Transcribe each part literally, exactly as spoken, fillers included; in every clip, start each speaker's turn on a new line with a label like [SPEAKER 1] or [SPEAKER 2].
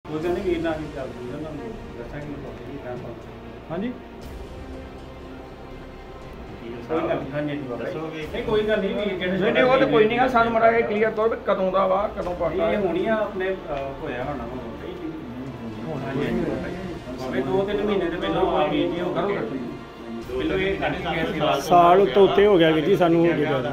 [SPEAKER 1] कोई गल नहीं वीर नाल गल करी ना दसांगे टाइम पास। हाँ जी कोई गल नहीं। हाँ जी दसोगे नहीं कोई गल नहीं वीर जेड़े
[SPEAKER 2] नहीं नहीं वो तो कोई नहीं है सानू मरा ये क्लियर तौर पे कदों दा वा कदों पाटा
[SPEAKER 1] ये होनी आ अपने होया होना होना भावे दो तीन महीने ते पहलों आ वीर जी हो गए पहलों ये कट के गए
[SPEAKER 3] साल तो उत्ते हो गया जी सानू हो गया।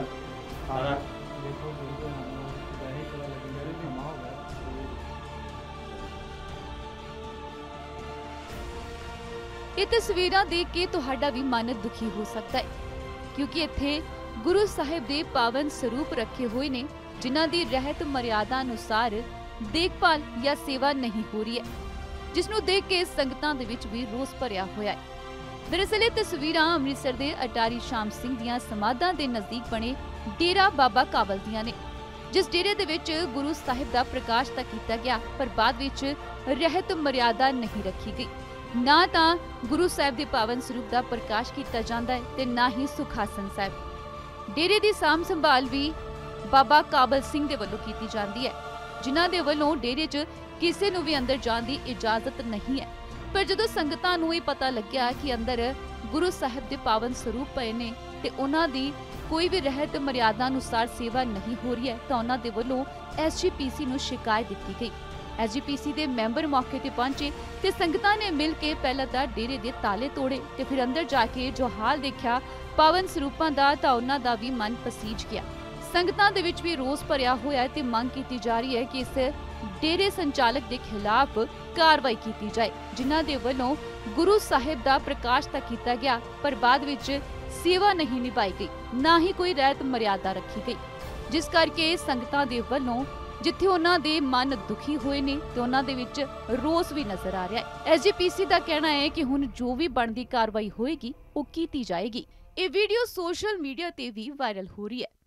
[SPEAKER 4] ਇਹ ਤਸਵੀਰਾਂ ਦੇਖ ਕੇ ਤੁਹਾਡਾ ਵੀ ਮਨ ਦੁਖੀ ਹੋ ਸਕਦਾ ਹੈ ਕਿਉਂਕਿ ਇੱਥੇ ਗੁਰੂ ਸਾਹਿਬ ਦੇ ਪਾਵਨ ਸਰੂਪ ਰੱਖੇ ਹੋਏ ਨੇ ਜਿਨ੍ਹਾਂ ਦੀ ਰਹਿਤ ਮਰਿਆਦਾ ਅਨੁਸਾਰ ਦੇਖਭਾਲ ਜਾਂ ਸੇਵਾ ਨਹੀਂ ਹੋ ਰਹੀ ਹੈ ਜਿਸ ਨੂੰ ਦੇਖ ਕੇ ਸੰਗਤਾਂ ਦੇ ਵਿੱਚ ਵੀ ਰੋਸ ਭਰਿਆ ਹੋਇਆ ਹੈ। ਦਰਅਸਲ ਇਹ ਤਸਵੀਰਾਂ ਅੰਮ੍ਰਿਤਸਰ ਦੇ ਅਟਾਰੀ ਸ਼ਾਮ ਸਿੰਘ ਦੀਆਂ ਸਮਾਧਾਂ ਦੇ ਨਜ਼ਦੀਕ ਬਣੇ ਡੇਰਾ ਬਾਬਾ ਕਾਬਲ ਦੀਆਂ ਨੇ ਜਿਸ ਡੇਰੇ ਦੇ ਵਿੱਚ ਗੁਰੂ ਸਾਹਿਬ ਦਾ ਪ੍ਰਕਾਸ਼ ਤਾਂ ਕੀਤਾ ਗਿਆ ਪਰ ਬਾਅਦ ਵਿੱਚ ਰਹਿਤ ਮਰਿਆਦਾ ਨਹੀਂ ਰੱਖੀ ਗਈ। ਨਾ ਤਾਂ ਗੁਰੂ ਸਾਹਿਬ ਦੇ ਪਾਵਨ ਸਰੂਪ ਦਾ ਪ੍ਰਕਾਸ਼ ਕੀਤਾ ਜਾਂਦਾ ਹੈ ਤੇ ਨਾ ਹੀ ਸੁਖਾਸਨ ਸਾਹਿਬ। ਡੇਰੇ ਦੀ ਸਾਂਭ ਸੰਭਾਲ ਵੀ ਬਾਬਾ ਕਾਬਲ ਸਿੰਘ ਦੇ ਵੱਲੋਂ ਕੀਤੀ ਜਾਂਦੀ ਹੈ ਜਿਨ੍ਹਾਂ ਦੇ ਵੱਲੋਂ ਡੇਰੇ 'ਚ ਕਿਸੇ ਨੂੰ ਵੀ ਅੰਦਰ ਜਾਣ ਦੀ ਇਜਾਜ਼ਤ ਨਹੀਂ ਹੈ। ਪਰ ਜਦੋਂ ਸੰਗਤਾਂ ਨੂੰ ਇਹ ਪਤਾ ਲੱਗਿਆ ਕਿ ਅੰਦਰ ਗੁਰੂ ਸਾਹਿਬ ਦੇ ਪਾਵਨ ਸਰੂਪ ਪਏ ਨੇ ਤੇ ਉਹਨਾਂ ਦੀ ਕੋਈ ਵੀ ਰਹਿਤ ਮਰਿਆਦਾ ਅਨੁਸਾਰ ਸੇਵਾ ਨਹੀਂ ਹੋ ਰਹੀ ਹੈ ਤਾਂ ਉਹਨਾਂ ਦੇ ਵੱਲੋਂ ਐਸ ਜੀ ਪੀ ਸੀ ਨੂੰ ਸ਼ਿਕਾਇਤ ਦਿੱਤੀ ਗਈ। ਐਸ ਜੀ ਪੀ ਸੀ ਦੇ ਮੈਂਬਰ ਮੌਕੇ ਤੇ ਪਹੁੰਚੇ ਤੇ ਸੰਗਤਾਂ ਨੇ ਮਿਲ ਕੇ ਪਹਿਲਾਂ ਤਾਂ ਡੇਰੇ ਦੇ ਤਾਲੇ ਤੋੜੇ ਤੇ ਫਿਰ ਅੰਦਰ ਜਾ ਕੇ ਜੋ ਹਾਲ ਦੇਖਿਆ ਪਾਵਨ ਸਰੂਪਾਂ ਦਾ ਤਾਂ ਉਹਨਾਂ ਦਾ ਵੀ ਮਨ ਪਸੀਜ ਗਿਆ। ਸੰਗਤਾਂ ਦੇ ਵਿੱਚ ਵੀ ਰੋਸ ਭਰਿਆ ਹੋਇਆ ਹੈ ਤੇ ਮੰਗ ਕੀਤੀ ਜਾ ਰਹੀ ਹੈ ਕਿ ਇਸ ਡੇਰੇ ਸੰਚਾਲਕ ਦੇ ਖਿਲਾਫ ਕਾਰਵਾਈ ਕੀਤੀ ਜਾਏ ਜਿਨ੍ਹਾਂ ਦੇ ਵੱਲੋਂ ਗੁਰੂ ਸਾਹਿਬ ਦਾ ਪ੍ਰਕਾਸ਼ ਤਾਂ ਕੀਤਾ ਗਿਆ ਪਰ ਬਾਅਦ ਵਿੱਚ ਸੇਵਾ ਨਹੀਂ ਨਿਭਾਈ ਗਈ ਨਾ ਹੀ ਕੋਈ ਰਹਿਤ ਮਰਿਆਦਾ ਰੱਖੀ ਗਈ ਜਿਸ ਕਰਕੇ ਸੰਗਤਾਂ ਦੇ ਵੱਲੋਂ ਜਿੱਥੇ ਉਹਨਾਂ ਦੇ ਮਨ ਦੁਖੀ ਹੋਏ ਨੇ ਤੇ ਉਹਨਾਂ ਦੇ ਵਿੱਚ ਰੋਸ ਵੀ ਨਜ਼ਰ ਆ ਰਿਹਾ ਹੈ। ਐਸ ਜੀ ਪੀ ਸੀ ਦਾ ਕਹਿਣਾ ਹੈ ਕਿ ਹੁਣ ਜੋ ਵੀ ਬਣਦੀ ਕਾਰਵਾਈ ਹੋਏਗੀ ਉਹ ਕੀਤੀ ਜਾਏਗੀ। ਇਹ ਵੀਡੀਓ ਸੋਸ਼ਲ ਮੀਡੀਆ ਤੇ ਵੀ ਵਾਇਰਲ ਹੋ ਰਹੀ ਹੈ।